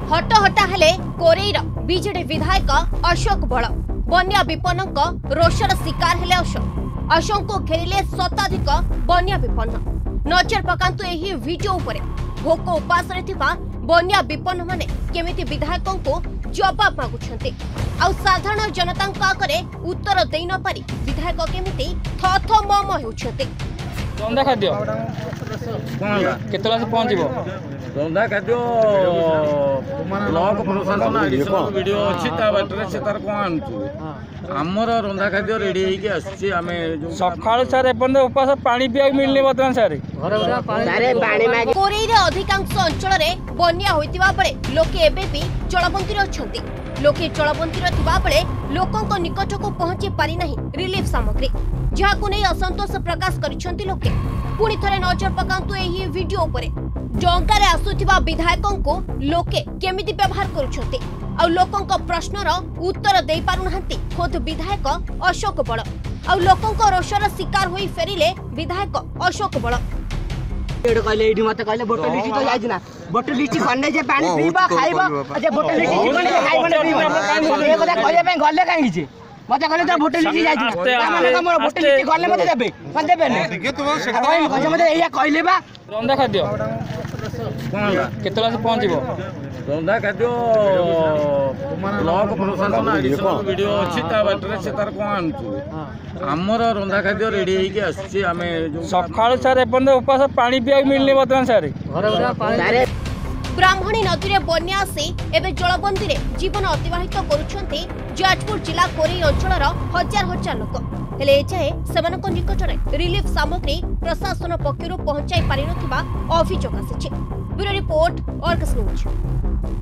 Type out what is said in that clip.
हटहटा हेले कोरेईर बीजेडी विधायक अशोक बल बन्या विपन्न रोषर शिकार हेले अशोक को घेरिले शताधिक बन्या विपन्न। नजर पकांतु एही वीडियो उपरे भोक उपास बन्या विपन्न माने केमिति विधायकों को जवाब मागुछन्ते आउ साधारण जनता आगे उत्तर देई न पारी विधायक केमिति थथ मम हेउछन्ते। रंधा खाद्य केतला से पहुंचबो रंधा खाद्य ब्लॉक प्रशासन एडिशनल वीडियो अछि ता बाटरे से तार कोन आमर रंधा खाद्य रेडी हेके आछि आमे सकाळ सारे एपन उपास पानी पिया मिलने बतन सारे कोरेईर अधिकांश अंचल रे बन्या होइतिबा बेले लोके एबे भी जलबंतीर अछंती। लोके जलबंतीर थिबा बेले लोकंक निकट को पहुंची पारि नाही रिलीफ सामग्री जहाकु नै असंतोष प्रकाश करिसंती लोके। पुणी थरे नजर पकांतु एही वीडियो उपरे डंकारे आसुथिबा विधायकों को लोके केमिति व्यवहार करुछंती आ लोकंक प्रश्नर उत्तर देई पारु नाहंती खुद विधायक अशोक बल आ लोकंक रोषर शिकार होई फेरिले विधायक अशोक बल। कहले इडी मते कहले बोतल लिची तो जाई ना बोतल लिची खन्ने जे पानी पीबा खाइबा जे बोतल लिची जीवन के खाइबा ना पीबा ए कथा कहले पे गले काई जे मते कहले तो बोतल लिची जाई ना माने हमर बोतल लिची गले मते देबे मते देबे ने ठीक है तुम से कहले मते एया कहले बा रंधा खाद्य केतला से पहुंचबो रंधा खाद्य ब्लॉक प्रशासन एडिशनल वीडियो अछि ता बाटरे से तार कोन आमर रंधा खाद्य रेडी हेके आछि आमे सकाळ सारे एपन उपास पानी पिया मिलने बतन सारे ब्राह्मणी नदी रे बन्या आसी एबे जलबंदी रे जीवन अतिबाहित करुछन्ते जाजपुर जिला कोरेई अंचलर हजार हजार लोक हेले एजाए सेमानक निकटरे रिलीफ सामग्री प्रशासन पक्षरु पहुंचाई पारि नथिबा अभियोग आसिछि। Bureau report Argus news.